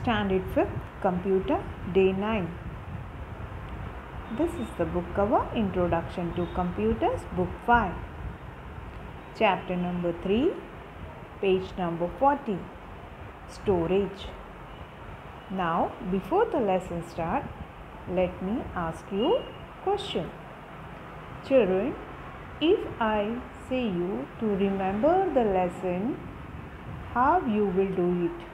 Standard 5th Computer Day 9. This is the book cover Introduction to Computers Book 5. Chapter number 3, page number 40. Storage. Now before the lesson start, let me ask you question. Children, if I say you to remember the lesson, how you will do it?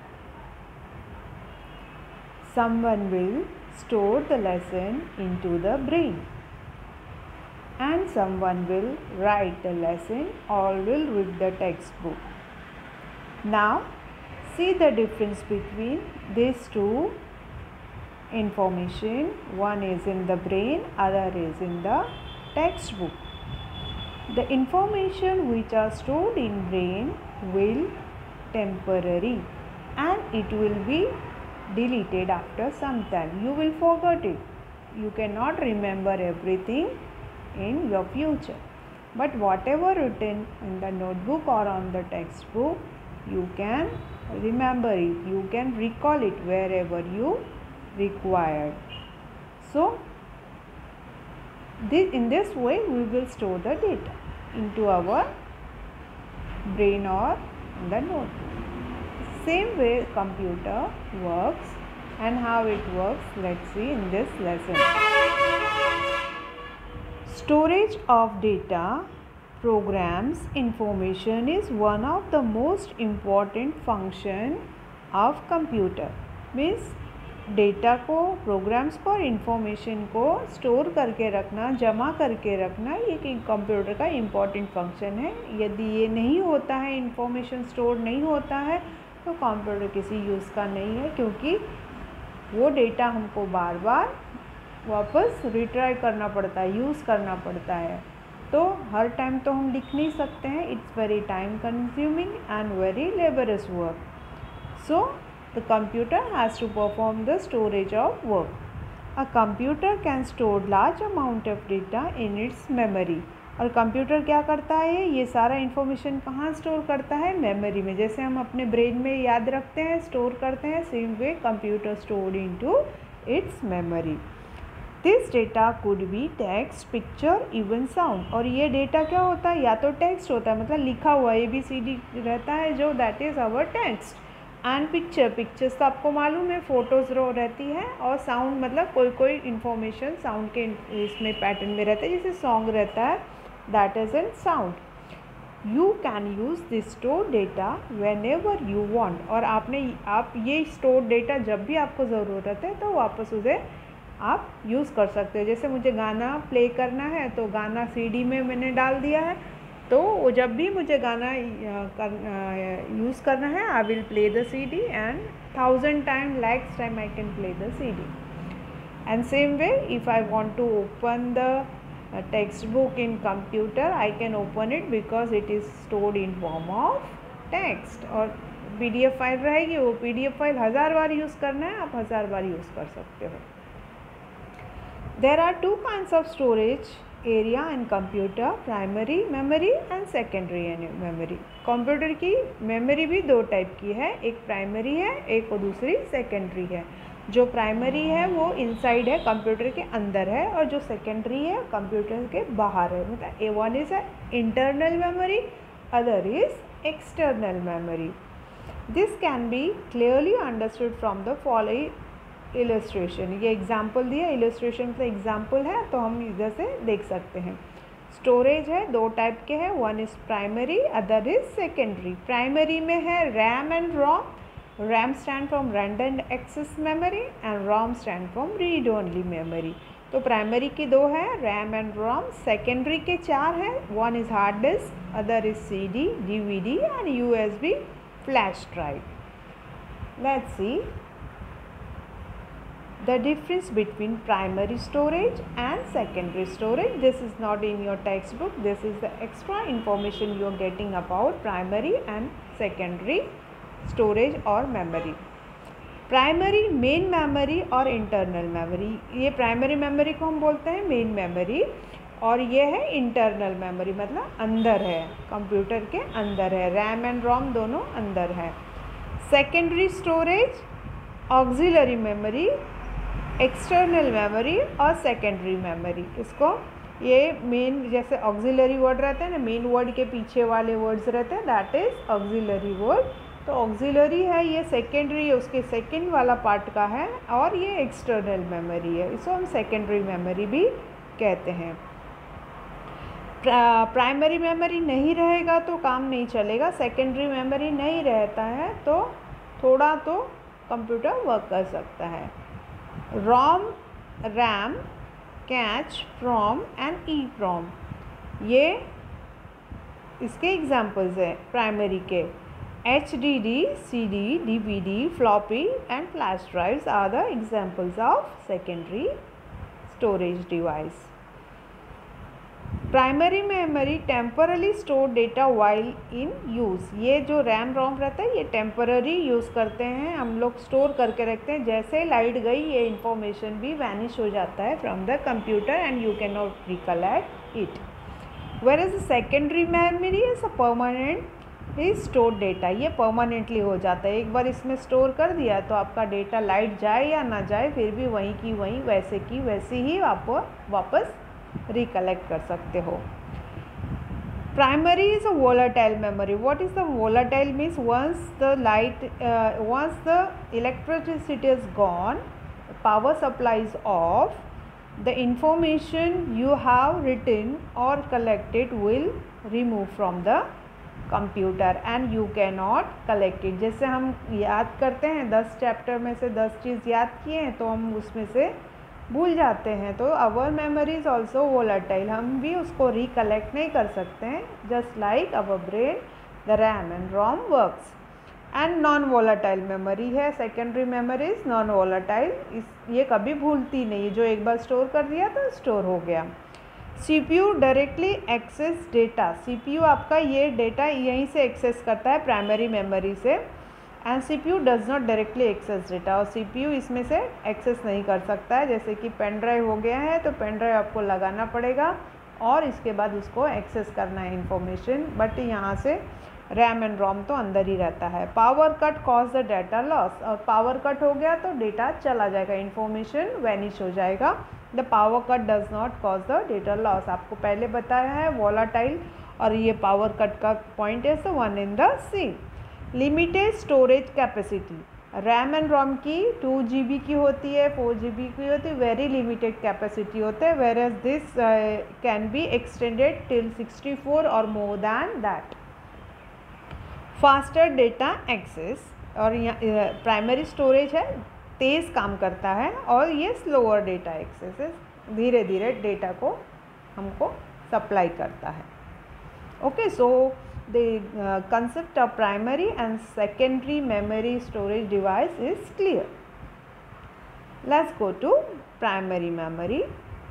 Someone will store the lesson into the brain, and someone will write the lesson or will read the textbook. Now see the difference between these two information. One is in the brain, other is in the textbook. The information which are stored in brain will temporary and it will be deleted after some time. You will forget it. You cannot remember everything in your future. But whatever written in the notebook or on the textbook, you can remember it. You can recall it wherever you require. So, in this way we will store the data into our brain or in the notebook. Same way computer works, and how it works, let's see in this lesson. Storage of data, programs, information is one of the most important function of computer. Means data को, programs को और information को store करके रखना, जमा करके रखना, ये कंप्यूटर का इम्पॉर्टेंट फंक्शन है. यदि ये नहीं होता है, इन्फॉर्मेशन स्टोर नहीं होता है, तो कंप्यूटर किसी यूज़ का नहीं है, क्योंकि वो डेटा हमको बार बार वापस रिट्राई करना पड़ता है, यूज़ करना पड़ता है. तो हर टाइम तो हम लिख नहीं सकते हैं. It's very time consuming and very laborious work. So the computer has to perform the storage of work. A computer can store large amount of data in its memory. और कंप्यूटर क्या करता है, ये सारा इन्फॉर्मेशन कहाँ store करता है, memory में. जैसे हम अपने ब्रेन में याद रखते हैं, स्टोर करते हैं, same way computer stored into its memory. This data could be text, picture, even sound. और ये डेटा क्या होता है, या तो टेक्स्ट होता है, मतलब लिखा हुआ ABCD रहता है जो, that is our text. And pictures तो आपको मालूम है, फ़ोटोज़ रहती है. और साउंड मतलब कोई इन्फॉर्मेशन साउंड के इसमें पैटर्न में रहता है, जैसे सॉन्ग रहता है, that is in sound. You can use this store data whenever you want. और आप ये स्टोर डेटा जब भी आपको ज़रूरत है तो वापस उसे आप यूज़ कर सकते हो. जैसे मुझे गाना प्ले करना है, तो गाना CD में मैंने डाल दिया है, तो जब भी मुझे गाना यूज़ करना है, I will play the CD and 1000 time, lakhs time I can play the CD. And same way if I want to open the text book in computer, I can open it because it is stored in form of text. और PDF file रहेगी, वो PDF file 1000 बार use करना है, आप 1000 बार use कर सकते हो. There are 2 kinds of storage area in computer, primary memory and secondary memory. Computer की मेमोरी भी 2 टाइप की है, एक प्राइमरी है, एक और दूसरी सेकेंडरी है. जो प्राइमरी है वो इनसाइड है, कंप्यूटर के अंदर है, और जो सेकेंडरी है कंप्यूटर के बाहर है. मतलब one is a internal memory, other is external memory. This can be clearly understood from the following illustration. ये एग्जाम्पल दिया, इलस्ट्रेशन का एग्जाम्पल है, तो हम इधर से देख सकते हैं. स्टोरेज है, 2 टाइप के हैं, one is primary, other is secondary. Primary में है RAM and ROM. RAM stand from random access memory and ROM stand from read only memory. तो प्राइमरी की 2 है, रैम एंड रोम. सेकेंडरी के 4 हैं, one is hard disk, other is CD, DVD and USB flash drive. Let's see the difference between primary storage and secondary storage. This is not in your textbook. This is the extra information you are getting about primary and secondary storage or memory. Primary main memory और internal memory. ये primary memory को हम बोलते हैं main memory, और ये है internal memory, मतलब अंदर है, कंप्यूटर के अंदर है. RAM and ROM दोनों अंदर है. Secondary storage auxiliary memory, external memory और सेकेंडरी मेमोरी। इसको ये मेन जैसे ऑक्सिलरी वर्ड रहते हैं ना, मेन वर्ड के पीछे वाले वर्ड्स रहते हैं, दैट इज ऑक्सिलरी वर्ड। तो ऑक्सिलरी है ये सेकेंडरी है, उसके सेकेंड वाला पार्ट का है, और ये एक्सटर्नल मेमोरी है, इसको हम सेकेंडरी मेमोरी भी कहते हैं। प्राइमरी मेमोरी नहीं रहेगा तो काम नहीं चलेगा, सेकेंडरी मेमोरी नहीं रहता है तो थोड़ा तो कंप्यूटर वर्क कर सकता है। ROM, RAM, cache, PROM and EPROM, ये इसके एग्जाम्पल्स हैं प्राइमरी के। HDD, CD, DVD, floppy and flash drives are the examples of secondary storage device. Primary memory temporary store data while in use, ये जो RAM ROM रहता है ये temporary use करते हैं, हम लोग स्टोर करके रखते हैं, जैसे लाइट गई ये इंफॉर्मेशन भी वैनिश हो जाता है from the computer and you can not recollect it. Where is secondary memory is a permanent is store data, ये परमानेंटली हो जाता है, एक बार इसमें स्टोर कर दिया तो आपका डेटा लाइट जाए या ना जाए फिर भी वहीं की वहीं वैसे की वैसी ही आप वापस रिकलेक्ट कर सकते हो। Primary is a volatile memory. What is the volatile means once the electricity is gone, power supply is off, the information you have written or collected will remove from the computer and you cannot collect it। जैसे हम याद करते हैं 10 chapter में से 10 चीज़ याद किए हैं तो हम उसमें से भूल जाते हैं, तो our memory is also volatile, हम भी उसको रिकलेक्ट नहीं कर सकते हैं, just like our brain, the RAM and ROM works. And non volatile memory है secondary memory is non volatile, ये कभी भूलती नहीं, जो एक बार स्टोर कर दिया तो स्टोर हो गया। CPU directly access data, CPU आपका ये डेटा यहीं से एक्सेस करता है प्राइमरी मेमोरी से, and CPU does not directly access data, और CPU इसमें से एक्सेस नहीं कर सकता है। जैसे कि पेन ड्राइव हो गया है तो पेन ड्राइव आपको लगाना पड़ेगा और इसके बाद उसको एक्सेस करना है इंफॉर्मेशन, बट यहाँ से रैम एंड रोम तो अंदर ही रहता है। Power cut cause the data loss, और पावर कट हो गया तो डेटा चला जाएगा, इंफॉर्मेशन वैनिश हो जाएगा। The power cut does not cause the data loss, आपको पहले बताया है वोलाटाइल, और ये पावर कट का पॉइंट है so one in the C. Limited storage capacity, RAM and ROM की 2 GB की होती है, 4 GB की होती है, वेरी लिमिटेड कैपेसिटी होते हैं, whereas this can be extended till 64 और more than that. Faster data access, और यहाँ प्राइमरी स्टोरेज है तेज़ काम करता है, और ये स्लोअर डेटा एक्सेस धीरे धीरे डेटा को हमको सप्लाई करता है। Okay, so the concept of primary and secondary memory storage device is clear. Let's go to primary memory.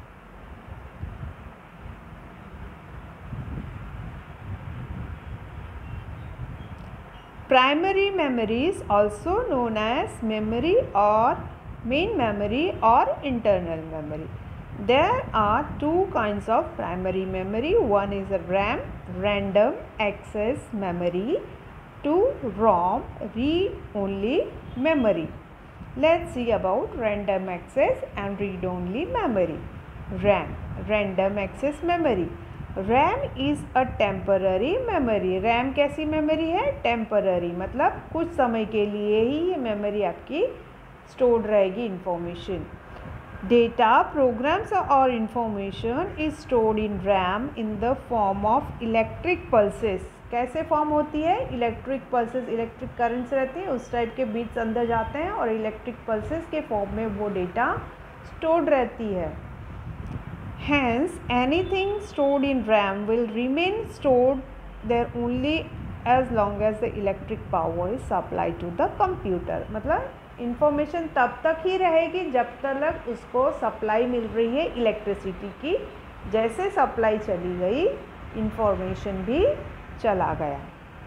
Primary memory is also known as memory or main memory or internal memory. There are two kinds of primary memory. One is a RAM, random access memory, to ROM, read-only memory. Let's see about random access and read-only memory. RAM, random access memory. RAM is a temporary memory. RAM कैसी memory है? Temporary, मतलब कुछ समय के लिए ही ये memory आपकी stored रहेगी information. Data, programs or information is stored in RAM in the form of electric pulses. कैसे फॉर्म होती है? इलेक्ट्रिक पल्सेस, इलेक्ट्रिक करंट्स रहती हैं, उस टाइप के बीट्स अंदर जाते हैं और इलेक्ट्रिक पल्सेस के फॉर्म में वो डेटा स्टोर्ड रहती है। Hence, anything stored in RAM will remain stored there only as long as the electric power is supplied to the computer. मतलब इंफॉर्मेशन तब तक ही रहेगी जब तक उसको सप्लाई मिल रही है इलेक्ट्रिसिटी की, जैसे सप्लाई चली गई इंफॉर्मेशन भी चला गया।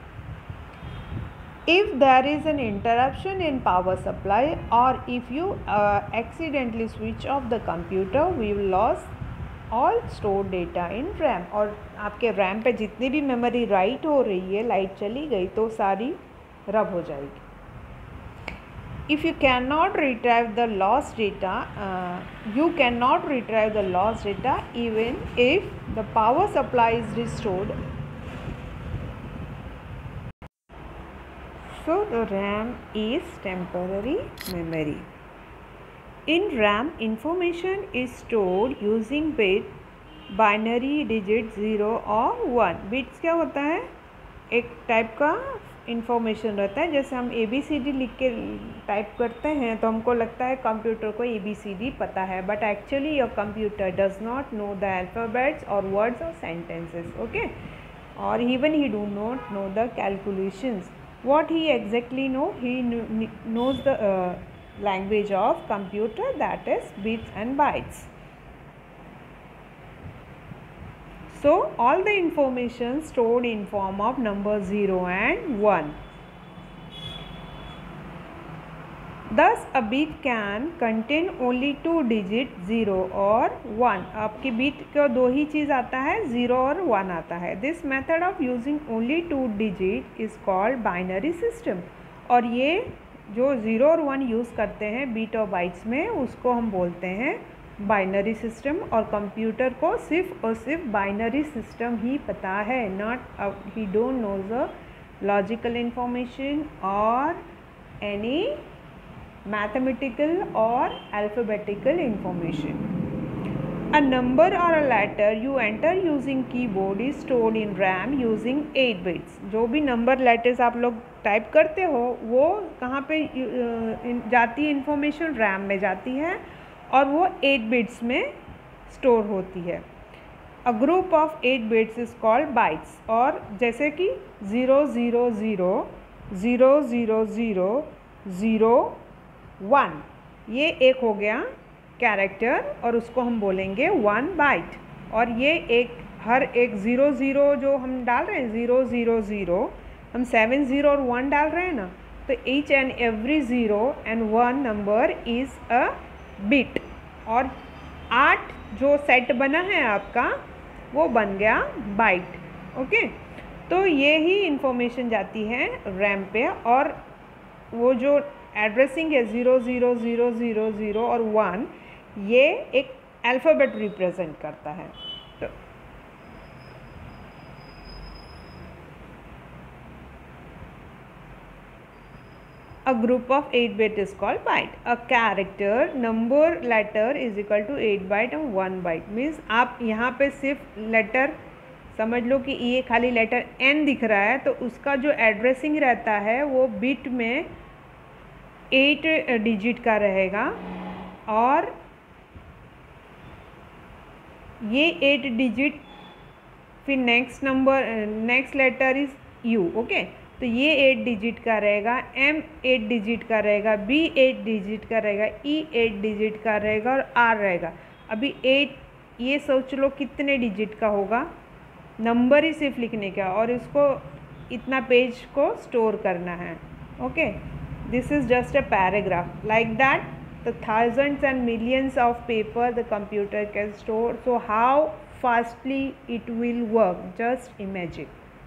If there is an interruption in power supply or if you accidentally switch off the computer, we will lose all stored data in RAM. और आपके RAM पे जितनी भी मेमोरी राइट हो रही है, लाइट चली गई तो सारी रब हो जाएगी। if you cannot retrieve the lost data, you cannot retrieve the lost data even if the power supply is restored. So the RAM is temporary memory. In RAM, information is stored using bit, binary digit 0 और 1. Bits क्या होता है, एक type का information रहता है. जैसे हम ABCD लिख के टाइप करते हैं तो हमको लगता है कंप्यूटर को ABCD पता है, but actually your computer does not know the alphabets और वर्ड्स और सेंटेंसेस. ओके, और even he do not know the calculations. What he exactly know, he knows the language of computer, that is bits and bytes. So all the information stored in form of number 0 and 1. Thus a bit can contain only 2 digit 0 और 1. आपकी bit को दो ही चीज़ आता है, 0 और 1 आता है. This method of using only 2 digit is called binary system. और ये जो 0 और 1 यूज़ करते हैं बीट और बाइट्स में, उसको हम बोलते हैं बाइनरी सिस्टम. और कंप्यूटर को सिर्फ और सिर्फ बाइनरी सिस्टम ही पता है, not he don't know the logical information और एनी मैथमेटिकल और alphabetical information. A number or a letter you enter using keyboard is stored in RAM using 8 bits. जो भी नंबर लेटर्स आप लोग टाइप करते हो वो कहाँ पे जाती है, इंफॉर्मेशन रैम में जाती है और वो 8 बिट्स में स्टोर होती है. A group of 8 bits is called bytes. और जैसे कि 0 0 0 0 0 0 0 1, ये एक हो गया कैरेक्टर और उसको हम बोलेंगे 1 बाइट. और ये एक हर एक 0 0 जो हम डाल रहे हैं 0 0 0, हम 7 0 और 1 डाल रहे हैं ना, तो each and every 0 and 1 number is a bit. और 8 जो सेट बना है आपका वो बन गया बाइट. ओके, तो ये ही इंफॉर्मेशन जाती है रैम पे. और वो जो एड्रेसिंग है 0 0 0 0 0 और 1, ये एक अल्फ़ाबेट रिप्रेजेंट करता है. तो a group of 8 bit is called byte. A character number letter is equal to 8 byte and 1 byte. Means आप यहाँ पे सिर्फ लेटर समझ लो कि ये खाली लेटर N दिख रहा है, तो उसका जो एड्रेसिंग रहता है वो बिट में 8 डिजिट का रहेगा. और ये 8 डिजिट, फिर next number next letter is U. Okay, तो ये 8 डिजिट का रहेगा, M 8 डिजिट का रहेगा, B 8 डिजिट का रहेगा, E 8 डिजिट का रहेगा और R रहेगा. अभी 8, ये सोच लो कितने डिजिट का होगा, नंबर ही सिर्फ लिखने का, और इसको इतना पेज को स्टोर करना है. Okay, this is just a paragraph. Like that the thousands and millions of paper the computer can store. So how fastly it will work, just imagine.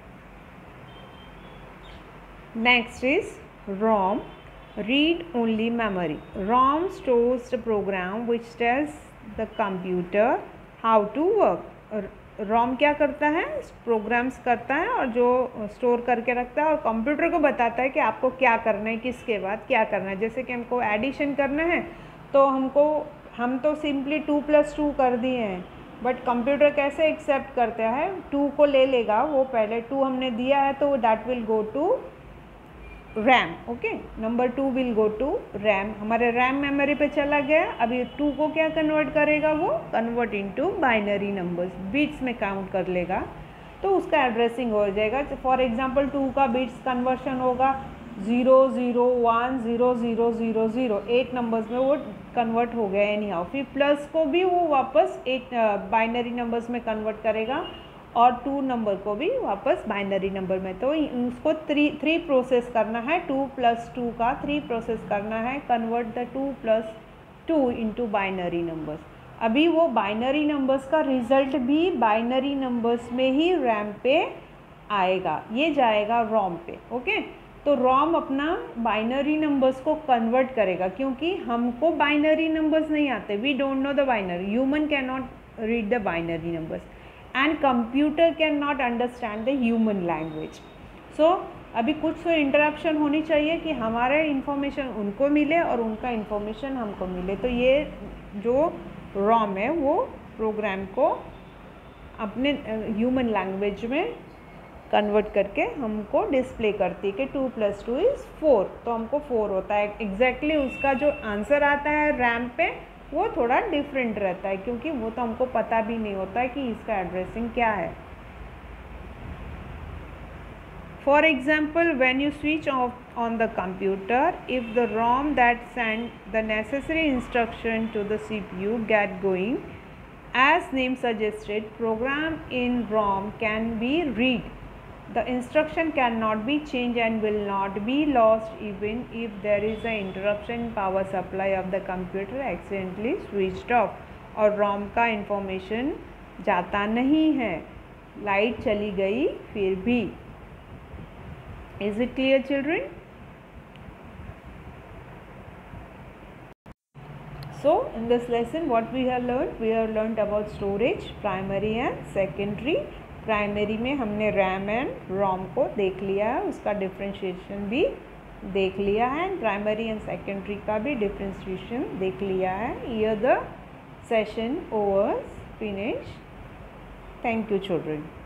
Next is ROM, read only memory. ROM stores the program which tells the computer how to work. ROM क्या करता है, programmes करता है और जो store करके रखता है और कंप्यूटर को बताता है कि आपको क्या करना है, किसके बाद क्या करना है. जैसे कि हमको एडिशन करना है तो हम तो सिंपली 2 + 2 कर दिए हैं, बट कंप्यूटर कैसे एक्सेप्ट करता है, 2 को ले लेगा, वो पहले 2 हमने दिया है तो that will go to RAM. Okay, number 2 will go to RAM, हमारे रैम मेमोरी पे चला गया. अभी 2 को क्या कन्वर्ट करेगा, वो convert into binary numbers, bits में काउंट कर लेगा, तो उसका एड्रेसिंग हो जाएगा. फॉर एग्जांपल 2 का बिट्स कन्वर्शन होगा 0 0 1 0 0 0 0, 8 नंबर्स में वो कन्वर्ट हो गया एनी हाउ. फिर प्लस को भी वो वापस 8 बाइनरी नंबर्स में कन्वर्ट करेगा और 2 नंबर को भी वापस बाइनरी नंबर में. तो उसको 3 प्रोसेस करना है, 2 + 2 का 3 प्रोसेस करना है, convert the 2 + 2 into binary numbers. अभी वो बाइनरी नंबर्स का रिजल्ट भी बाइनरी नंबर्स में ही रैम पे आएगा, ये जाएगा रोम पे. ओके, तो ROM अपना बाइनरी नंबर्स को कन्वर्ट करेगा, क्योंकि हमको बाइनरी नंबर्स नहीं आते, we don't know the binary, human can not read the binary numbers and computer can not understand the human language. So अभी कुछ तो इंटरप्शन होनी चाहिए कि हमारे इन्फॉर्मेशन उनको मिले और उनका इन्फॉर्मेशन हमको मिले। तो ये जो ROM है वो प्रोग्राम को अपने ह्यूमन लैंग्वेज में कन्वर्ट करके हमको डिस्प्ले करती है कि 2 + 2 = 4, तो हमको 4 होता है। एग्जैक्टली उसका जो आंसर आता है रैम पे वो थोड़ा डिफरेंट रहता है, क्योंकि वो तो हमको पता भी नहीं होता है कि इसका एड्रेसिंग क्या है। For example, when you switch off on the computer, if the ROM that send the necessary instruction to the CPU get going, as name suggested, program in ROM can be read. The instruction cannot be changed and will not be lost even if there is an interruption in power supply of the computer accidentally switched off. और ROM का information जाता नहीं है, light चली गई फिर भी। Is it clear, children? So in this lesson what we have learned about storage, primary and secondary. Primary में हमने रैम एंड ROM को देख लिया है, उसका डिफ्रेंशिएशन भी देख लिया है, एंड प्राइमरी एंड सेकेंडरी का भी डिफ्रेंशिएशन देख लिया है। Here the session over, finish. Thank you, children.